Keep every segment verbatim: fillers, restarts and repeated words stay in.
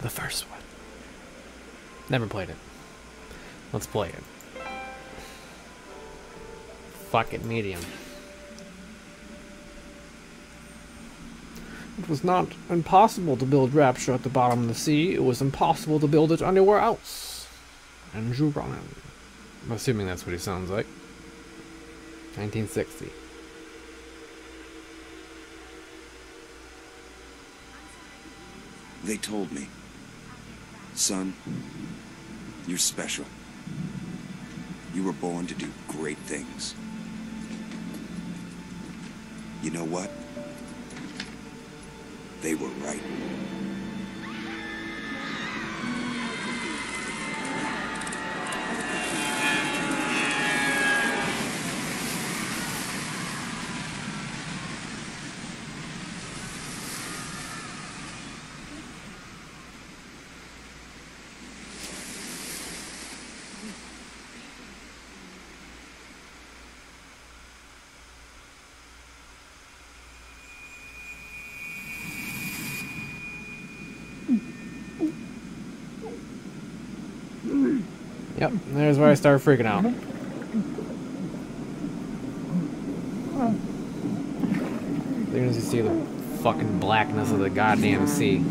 The first one. Never played it. Let's play it. Fuck it, medium. It was not impossible to build Rapture at the bottom of the sea. It was impossible to build it anywhere else. Andrew Ryan. I'm assuming that's what he sounds like. nineteen sixty. They told me, son, you're special. You were born to do great things. You know what? They were right. Yep, there's where I start freaking out. As soon as you see the fucking blackness of the goddamn sea.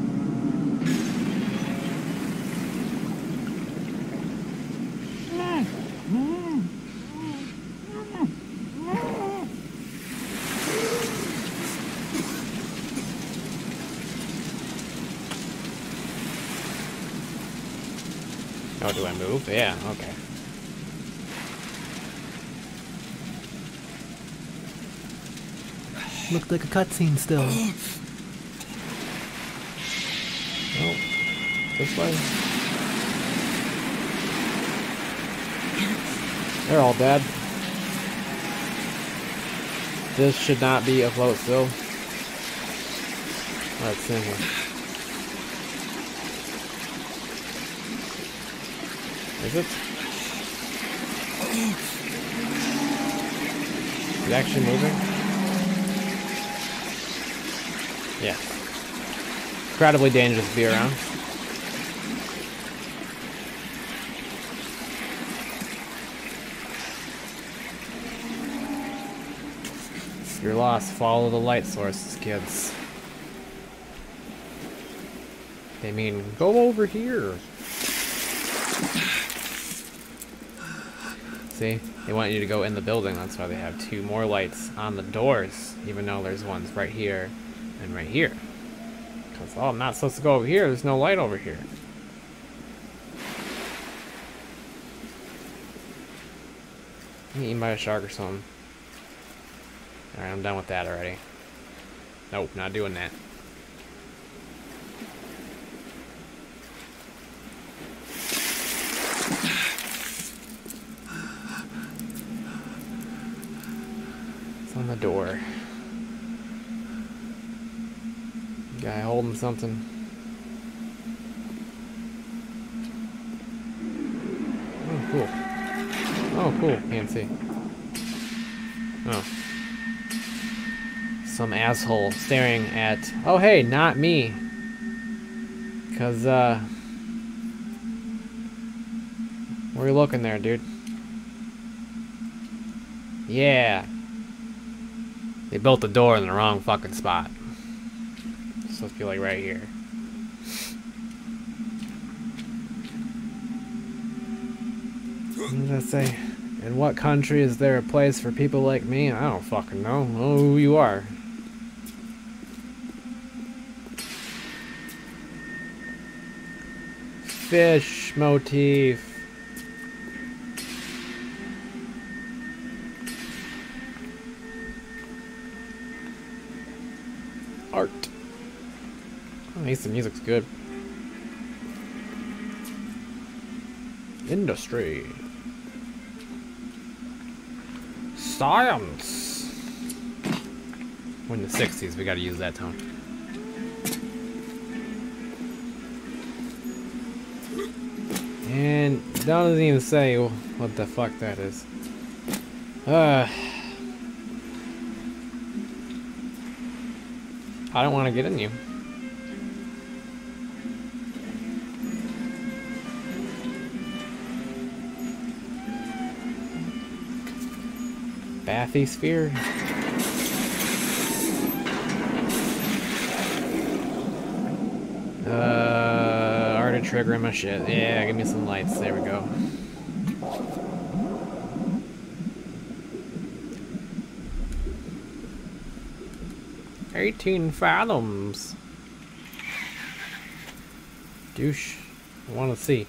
Oh, do I move? Yeah, okay. Looked like a cutscene still. Oh, this way. They're all dead. This should not be afloat still. Let's in here. Is it? Is it actually moving? Yeah. Incredibly dangerous to be around. If you're lost, follow the light sources, kids. They mean, go over here. See? They want you to go in the building. That's why they have two more lights on the doors, even though there's ones right here and right here. Because, oh, I'm not supposed to go over here. There's no light over here. I'm eaten by a shark or something. Alright, I'm done with that already. Nope, not doing that. On the door. Guy holding something. Oh, cool. Oh, cool. Can't see. Oh. Some asshole staring at... Oh, hey, not me. Because, uh... where are you looking there, dude? Yeah. They built the door in the wrong fucking spot. It's supposed to be like right here. What did I say? In what country is there a place for people like me? I don't fucking know. I don't know who you are. Fish motif. Art. Oh, at least the music's good. Industry. Science. We're in the sixties, we gotta use that tone. And that doesn't even say what the fuck that is. Uh, I don't want to get in you. Bathysphere? Uh, already triggering my shit. Yeah, give me some lights. There we go. eighteen fathoms. Douche. I want to see.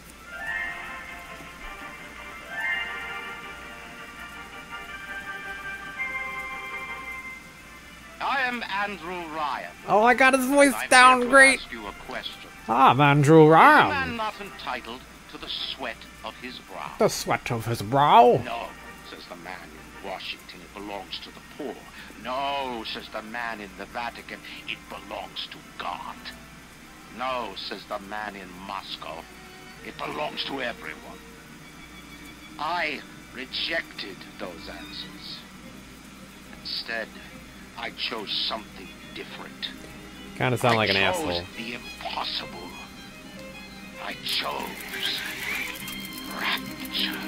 I am Andrew Ryan. Oh, I got his voice I'm down here to great. ask you a question. Ah, I'm Andrew Is a man Ryan. not entitled to the sweat of his brow? The sweat of his brow. No, says the man in Washington, it belongs to the poor. No, says the man in the Vatican, it belongs to God. No, says the man in Moscow, it belongs to everyone. I rejected those answers. Instead, I chose something different. Kind of sound I like an chose asshole. the impossible. I chose rapture.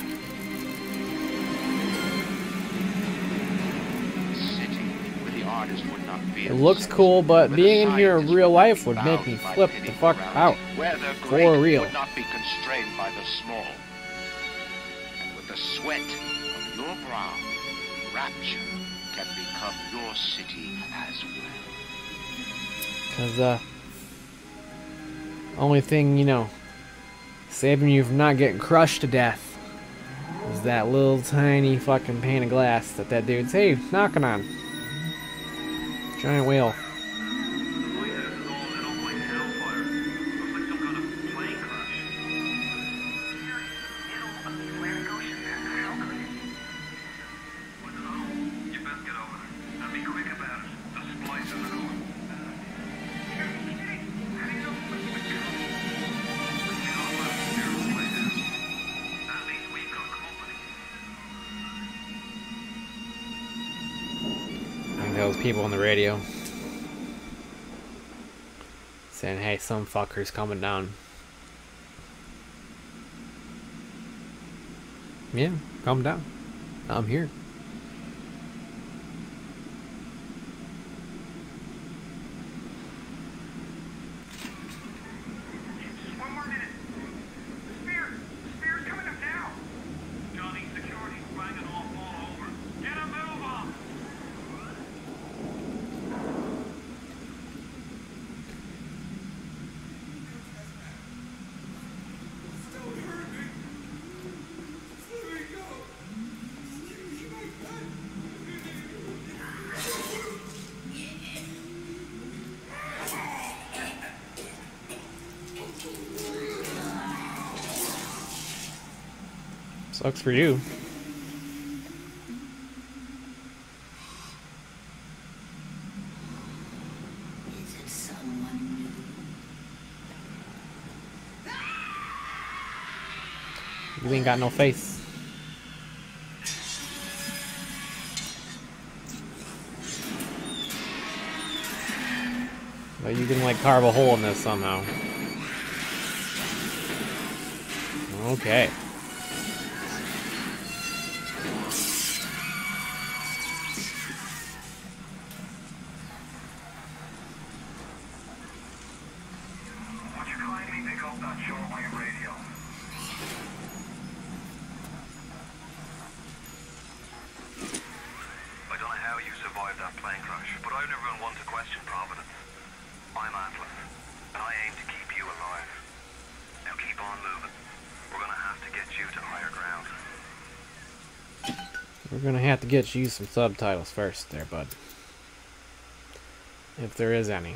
Sitting where the artist would not feel. It looks cool, but where the being in here in scientist real would life not would be make me bound by flip the pitting fuck morality, out. where the For great real. would not be constrained by the small. And with the sweat of your brow, rapture can become your city as well. Cause uh, only thing you know, saving you from not getting crushed to death is that little tiny fucking pane of glass that that dude's hey knocking on. Giant whale. Those people on the radio saying, hey, some fucker's coming down. Yeah, calm down. I'm here. One more minute. The spear! The spear's coming up now! Johnny, security's banging off all over. Get a move on! Sucks for you. Is it someone new? You ain't got no face. But you can like carve a hole in this somehow. Okay. Would you kindly pick up that shortwave radio? I don't know how you survived that plane crash, but I've never been one to question Providence. I'm Atlas, and I aim to keep you alive. Now keep on moving. We're gonna have to get you to higher ground. We're gonna have to get you some subtitles first there, bud. If there is any.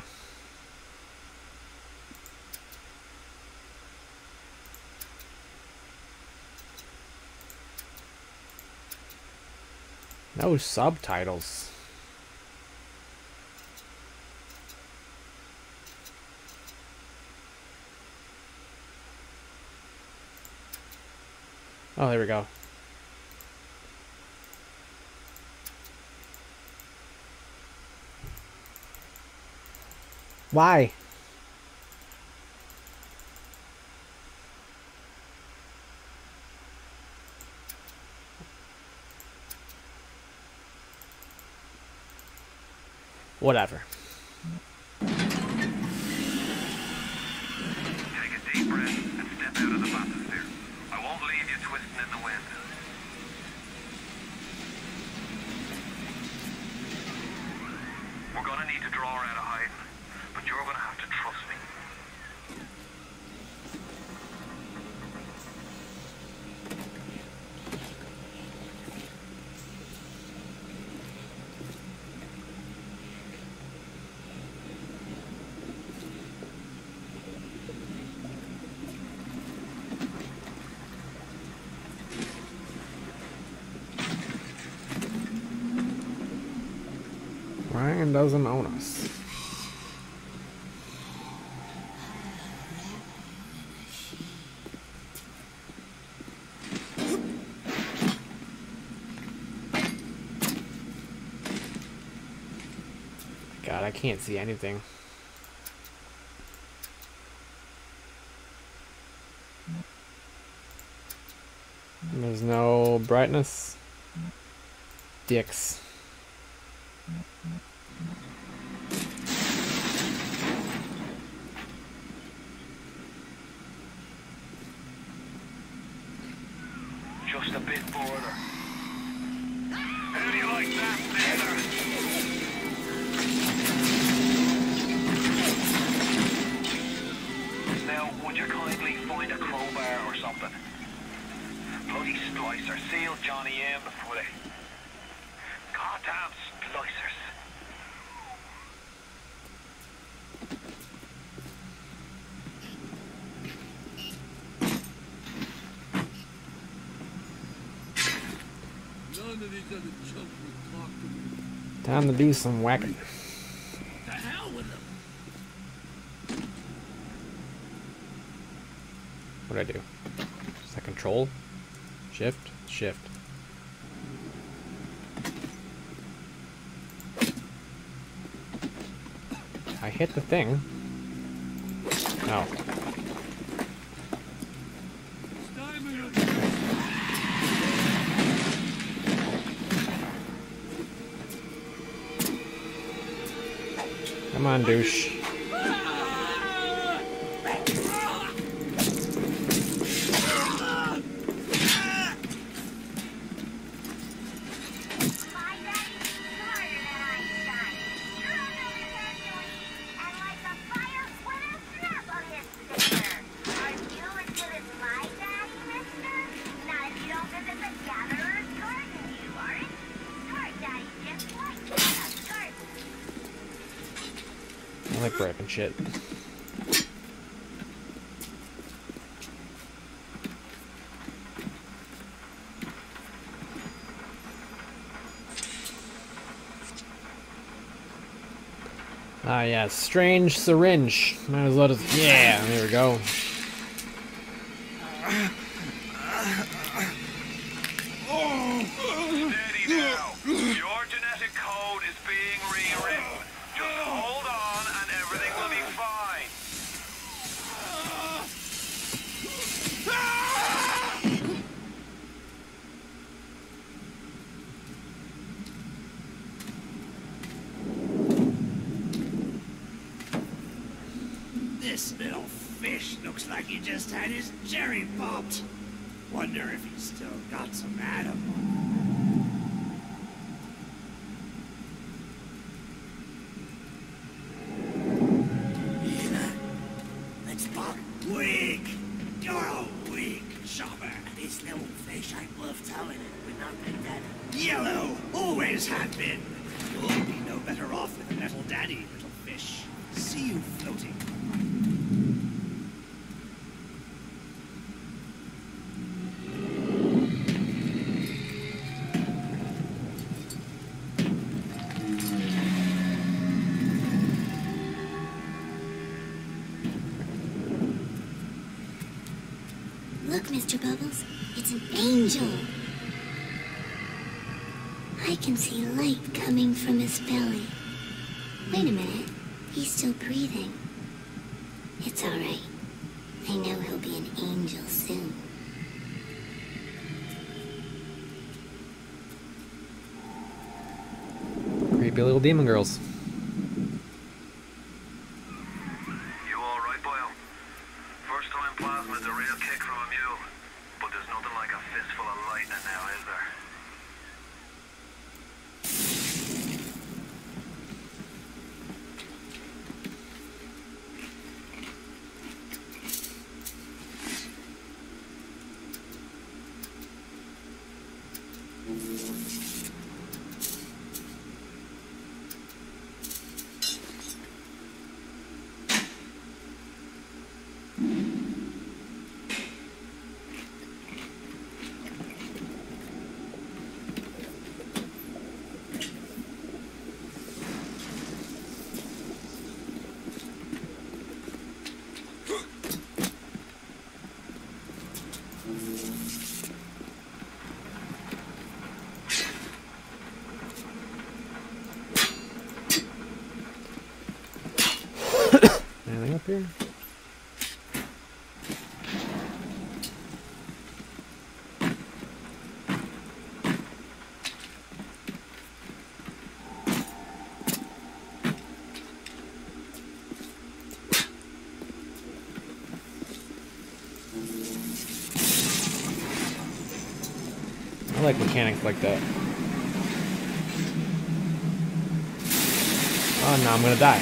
No subtitles. Oh, there we go. Why? Whatever. Take a deep breath and step out of the bathysphere. I won't leave you twisting in the wind. We're gonna need to draw her out of hiding, but you're gonna have to trust me. Ryan doesn't own us. God, I can't see anything. There's no brightness. Dicks. Just a bit further. How do you like that, Taylor? Now, would you kindly find a crowbar or something? Bloody splicer, seal Johnny in before they... Goddamn splicers. None of these other chumps will talk to me. Time to do some whacking. The hell with them. What'd I do? Is that control? Shift? Shift. I hit the thing. Oh. Come on, douche. I like breaking shit. Ah, yeah, strange syringe. Might as well just. Yeah, there we go. Steady now. Your genetic code is being rewritten. Just hold on and everything will be fine. This little fish looks like he just had his cherry popped. Wonder if he's still got some Adam on him. Let's pop. Weak! You're a weak shopper. This little fish ain't worth towing it with nothing that yellow always have been. You'll be no better off with a metal daddy, little fish. See you floating. Look, Mister Bubbles, it's an angel. I can see light coming from his belly. Wait a minute, he's still breathing. It's all right. I know he'll be an angel soon. Creepy little demon girls. Boyle. First time plasma's a real kick from a mule. But there's nothing like a fistful of lightning now, is there? Anything up here? I like mechanics like that. Oh no, I'm gonna die.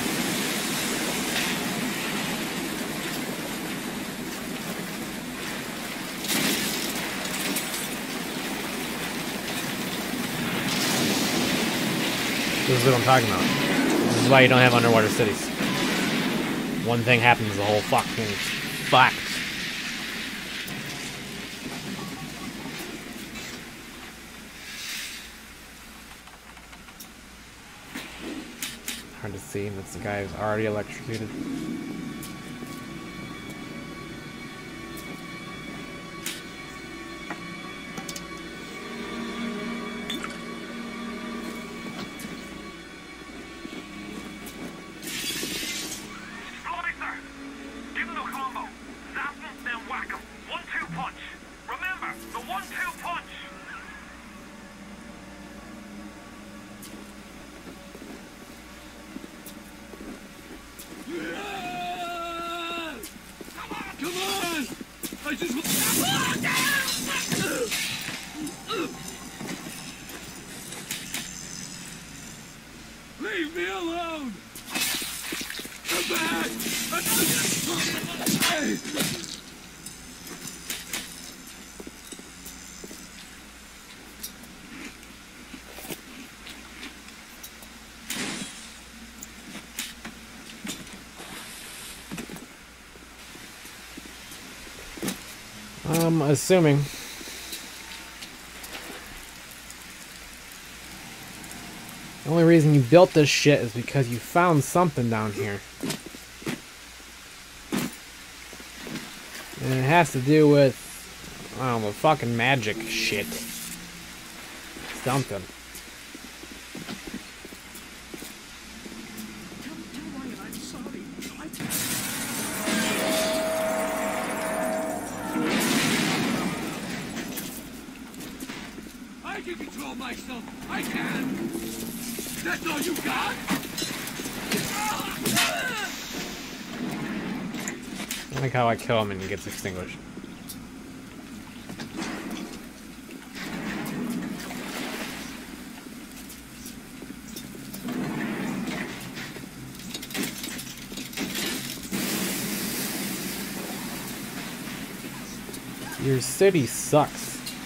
This is what I'm talking about. This is why you don't have underwater cities. One thing happens, the whole fuck thing's fucked. Hard to see, that's the guy who's already electrocuted. Leave me alone! Come back! I'm assuming. The only reason you built this shit is because you found something down here. And it has to do with, I don't know, fucking magic shit. Something. Don't worry, I'm sorry. I... I can control myself. I can. That's all you got? I like how I kill him and he gets extinguished. Your city sucks.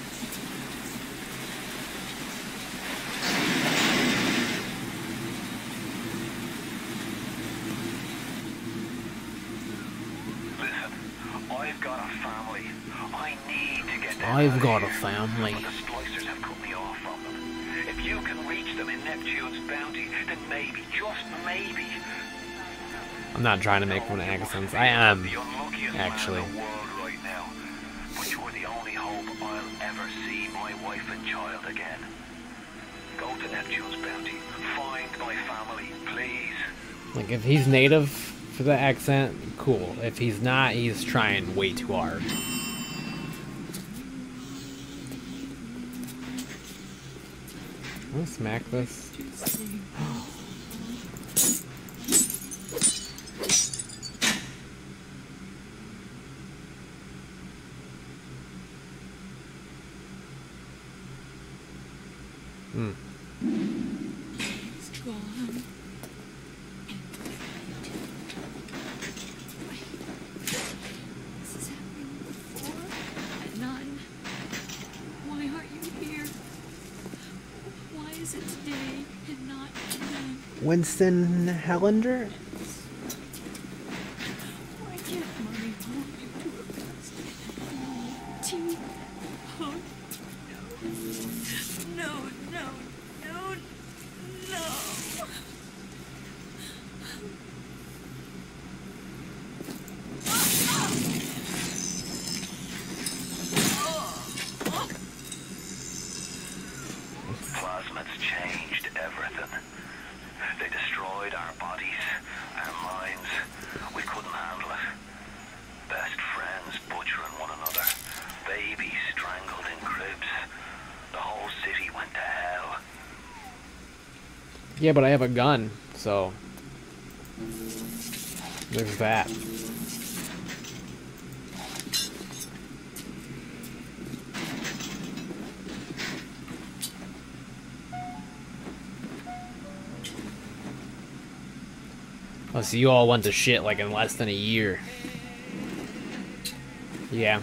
I've got a family. The splicers have cut me off from them. If you can reach them in Neptune's bounty, then maybe, just maybe. I'm not trying to make fun of accents. I am, The unluckiest actually. man in the world right now. But you're the only hope I'll ever see my wife and child again. Go to Neptune's bounty. Find my family, please. Like, if he's native for the accent, cool. If he's not, he's trying way too hard. Can I smack this? Hmm. It's gone. This has happened before, and none. Why aren't you here? Why is it today and not then? Winston Hellender? Why can't Mommy hold you to her breast and tea? Oh, no. No, no, no, no. Plasmids changed everything. They destroyed our bodies, our minds. We couldn't handle it. Best friends butchering one another. Babies strangled in cribs. The whole city went to hell. Yeah, but I have a gun, so there's that. Oh, so you all went to shit like in less than a year. Yeah.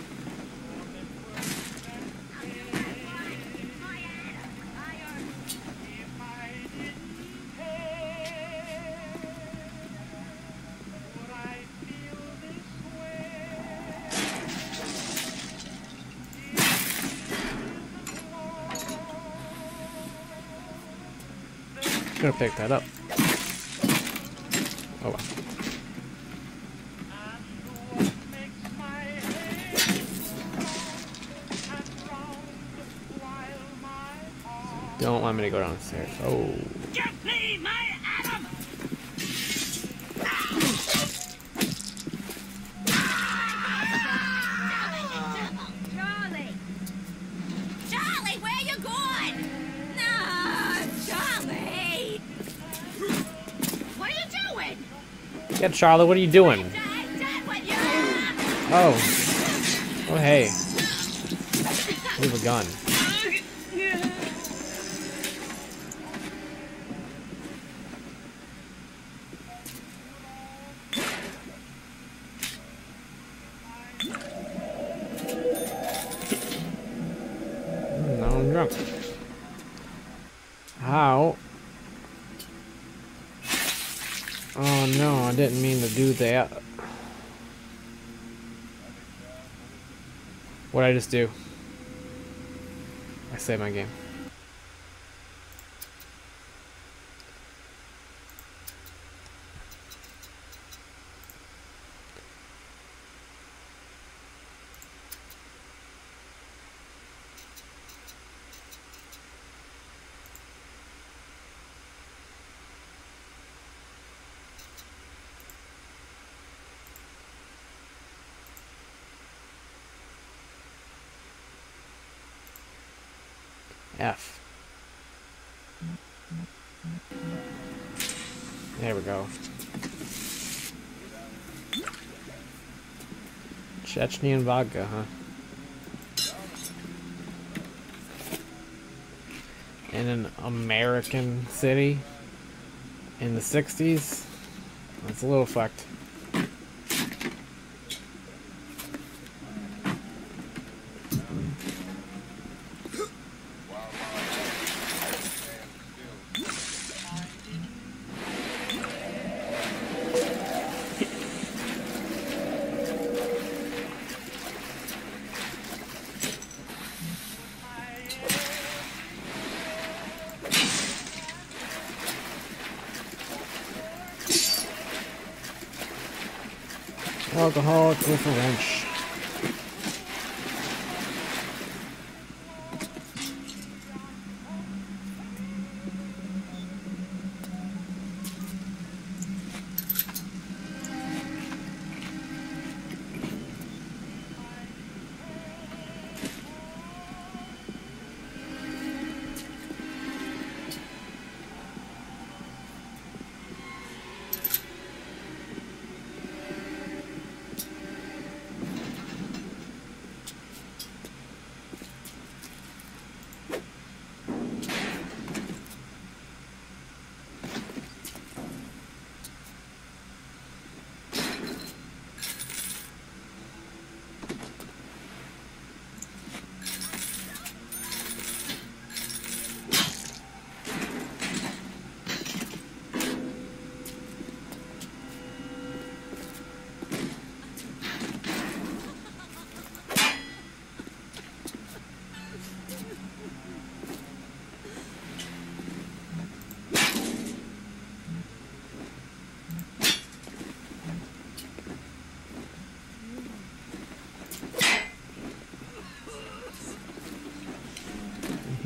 Gonna pick that up. Oh well. Don't want me to go downstairs. Oh. Give me my Adam! Charlie! Charlie, where you going? No, Charlie! What are you doing? Yeah, Charlie, what are you doing? I'm done with you! Oh. Oh, hey. Leave a gun. Now I'm drunk. How? Oh no, I didn't mean to do that. What'd I just do? I saved my game. F. There we go. Chechnyan vodka, huh? In an American city in the sixties? That's a little fucked. Alcoholic with a wrench.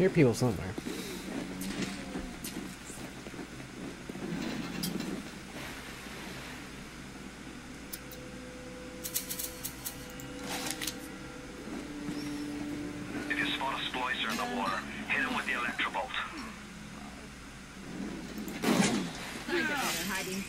hear people somewhere. If you spot a splicer in the water, hit him with the electrobolt. Find a better hiding.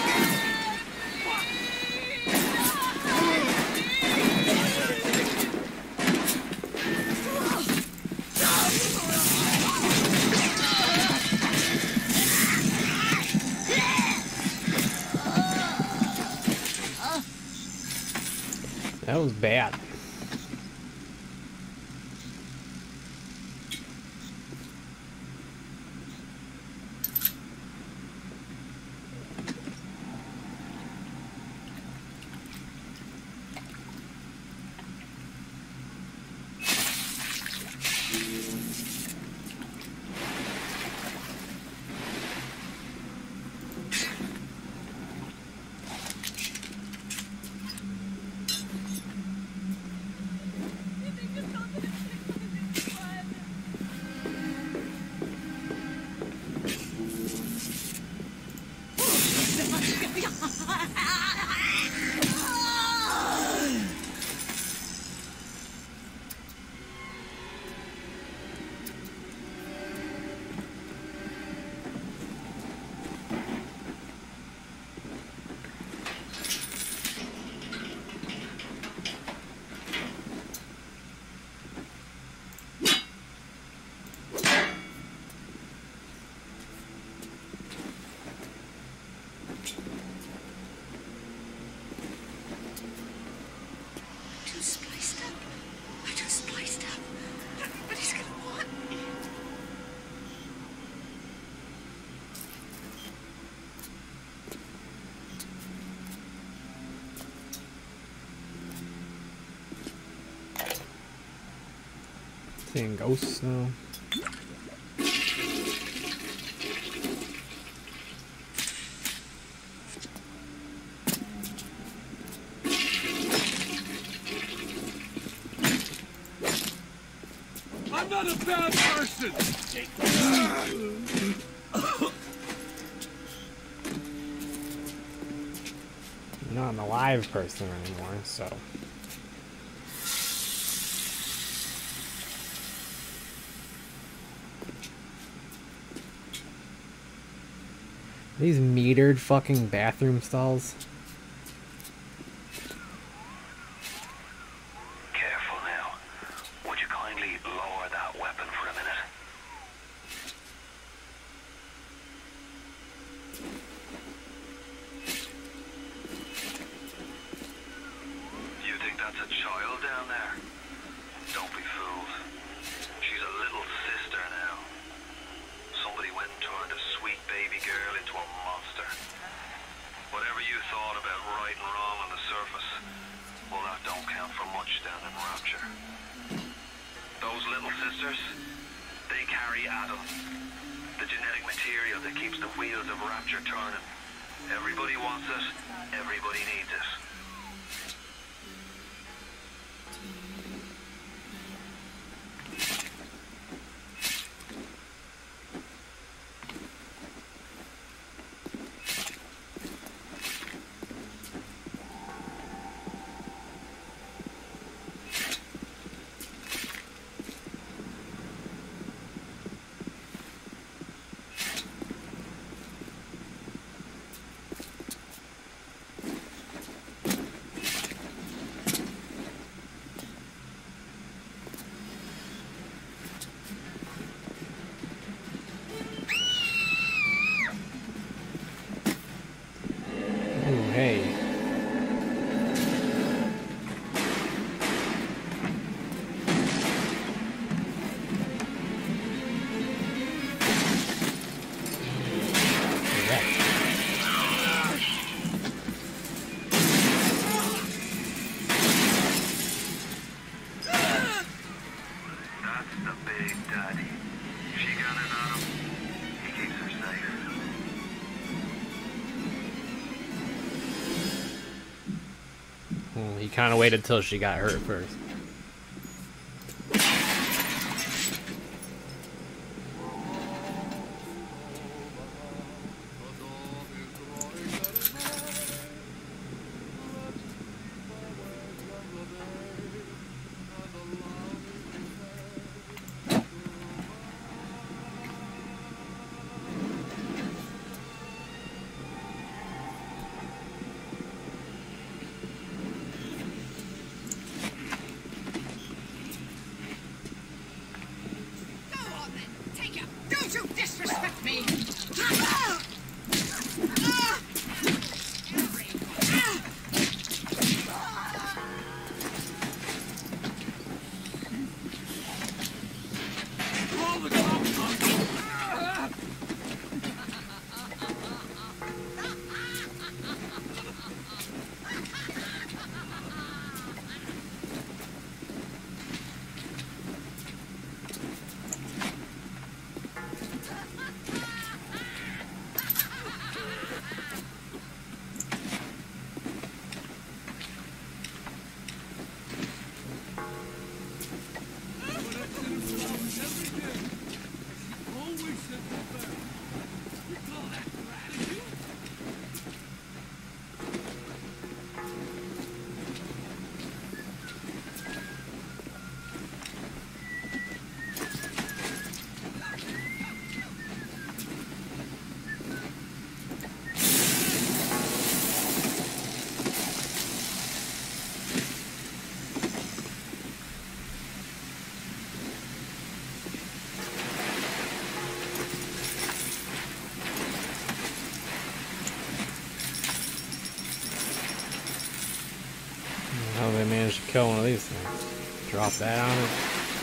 That was bad. Seeing ghosts now. I'm not a bad person! I'm not an alive person anymore, so. These metered fucking bathroom stalls. Careful now. Would you kindly lower that weapon for a minute? You think that's a child down there? Don't be fooled. She's a little sister now. Somebody went and turned a sweet baby girl into a monster. Whatever you thought about right and wrong on the surface, well, that don't count for much down in Rapture. Those little sisters, they carry Adam, the genetic material that keeps the wheels of Rapture turning. Everybody wants it, everybody needs it. Hey. That's the big daddy. She got it on him. He keeps her safe. Well, he kind of waited till she got hurt first. How they managed to kill one of these things? Drop that on it.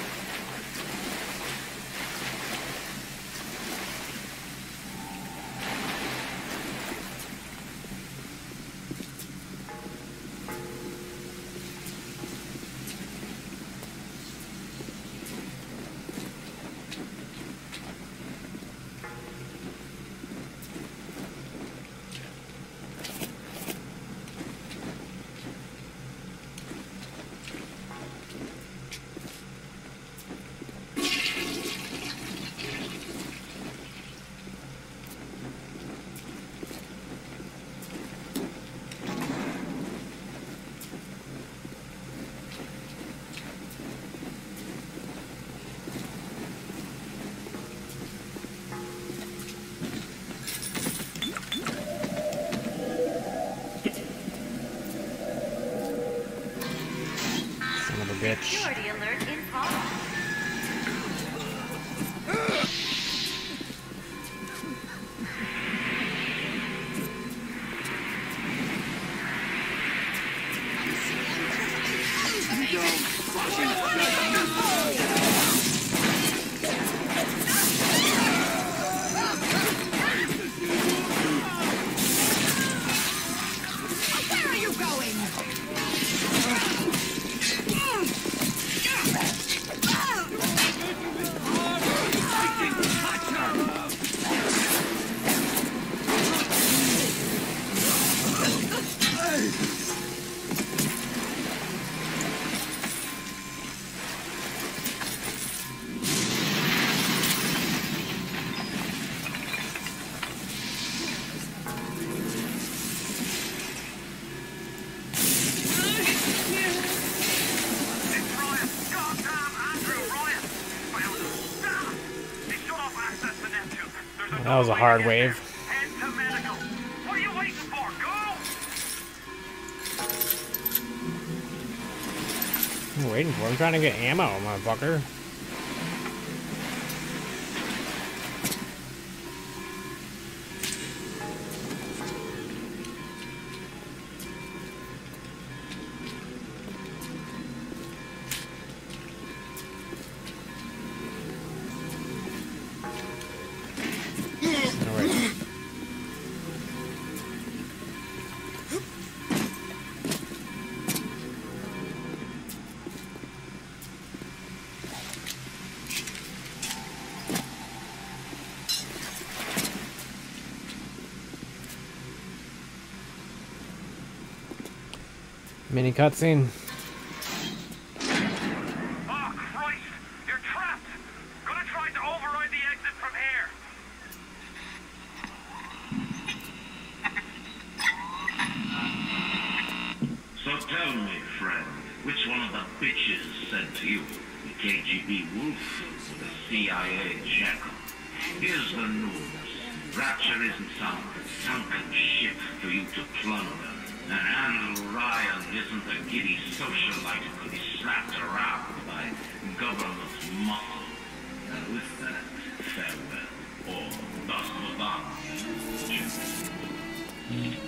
Bitch. Security alert in progress. Where are you going? That was a hard wave. What are you waiting for? Go! I'm waiting for him. I'm trying to get ammo, motherfucker. Mini cutscene. Oh, Christ! You're trapped! Gonna try to override the exit from here! So tell me, friend, which one of the bitches sent you? The K G B wolf or the C I A jackal? Here's the news. Rapture isn't some sunken ship for you to plunder. And Andrew Ryan isn't a giddy socialite who could be slapped around by government muscle. And with that, farewell, or das Madame.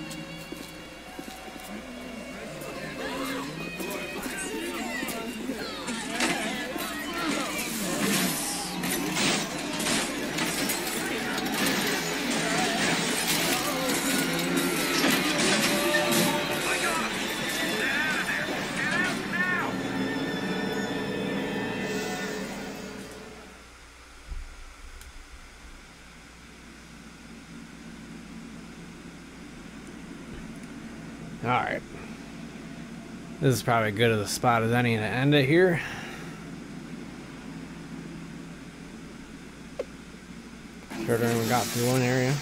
Alright. This is probably good as a spot as any to end it here. Sure don't even got through one area.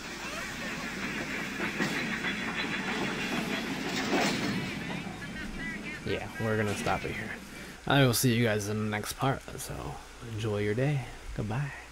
Yeah, we're gonna stop it here. I will see you guys in the next part, so enjoy your day. Goodbye.